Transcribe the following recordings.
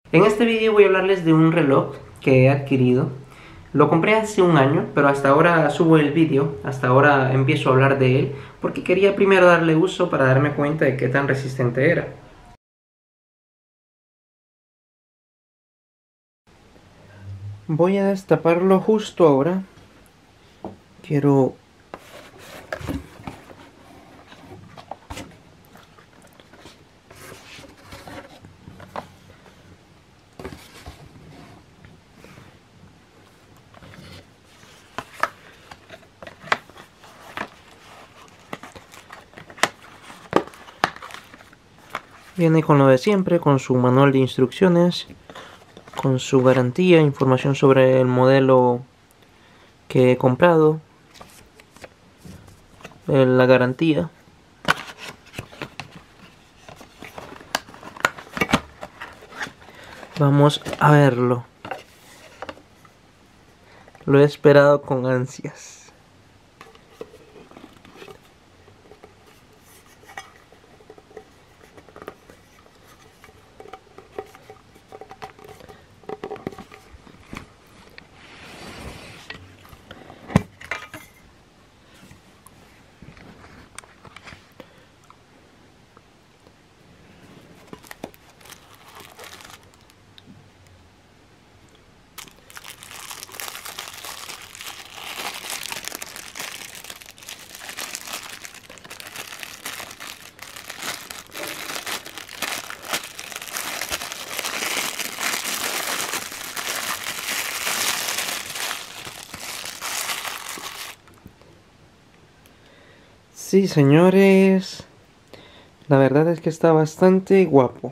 En este vídeo voy a hablarles de un reloj que he adquirido. Lo compré hace un año, pero hasta ahora subo el vídeo, hasta ahora empiezo a hablar de él, porque quería primero darle uso para darme cuenta de qué tan resistente era. Voy a destaparlo justo ahora. Quiero... Viene con lo de siempre, con su manual de instrucciones, con su garantía, información sobre el modelo que he comprado, la garantía. Vamos a verlo. Lo he esperado con ansias. Sí, señores, la verdad es que está bastante guapo.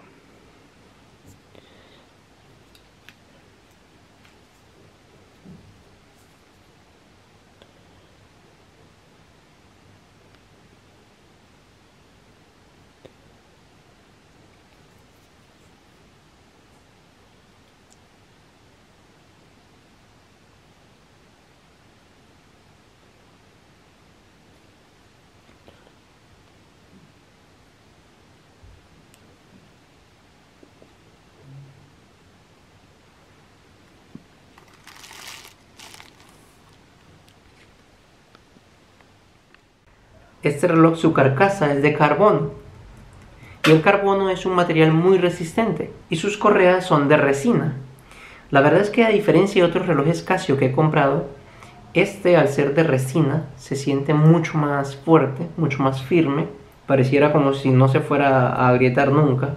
Este reloj, su carcasa es de carbono, y el carbono es un material muy resistente, y sus correas son de resina. La verdad es que, a diferencia de otros relojes Casio que he comprado, este, al ser de resina, se siente mucho más fuerte, mucho más firme, pareciera como si no se fuera a agrietar nunca.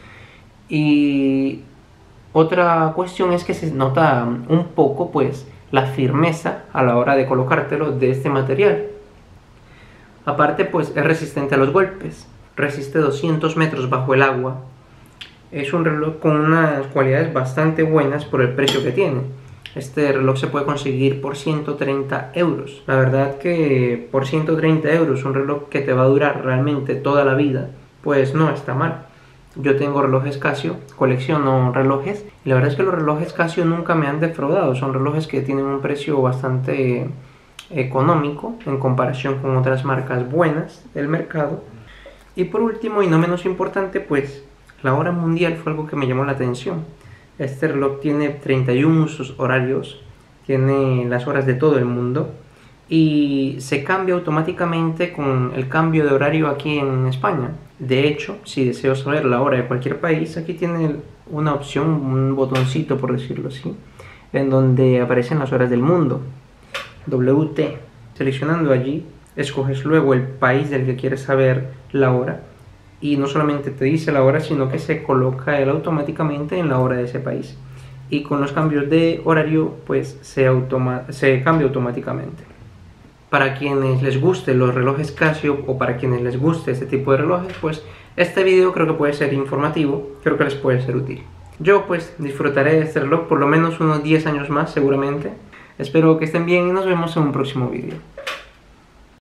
Y otra cuestión es que se nota un poco, pues, la firmeza a la hora de colocártelo de este material. Aparte, pues, es resistente a los golpes, resiste 200 metros bajo el agua. Es un reloj con unas cualidades bastante buenas por el precio que tiene. Este reloj se puede conseguir por 130 euros. La verdad que por 130 euros un reloj que te va a durar realmente toda la vida, pues no está mal. Yo tengo relojes Casio, colecciono relojes, y la verdad es que los relojes Casio nunca me han defraudado. Son relojes que tienen un precio bastante económico en comparación con otras marcas buenas del mercado. Y por último, y no menos importante, pues la hora mundial fue algo que me llamó la atención. Este reloj tiene 31 usos horarios, tiene las horas de todo el mundo y se cambia automáticamente con el cambio de horario aquí en España. De hecho, si deseo saber la hora de cualquier país, aquí tiene una opción, un botoncito por decirlo así, en donde aparecen las horas del mundo. WT. Seleccionando allí, escoges luego el país del que quieres saber la hora, y no solamente te dice la hora, sino que se coloca él automáticamente en la hora de ese país, y con los cambios de horario pues se cambia automáticamente. Para quienes les guste los relojes Casio, o para quienes les guste este tipo de relojes, pues este video creo que puede ser informativo, creo que les puede ser útil. Yo pues disfrutaré de este reloj por lo menos unos 10 años más seguramente. Espero que estén bien y nos vemos en un próximo vídeo.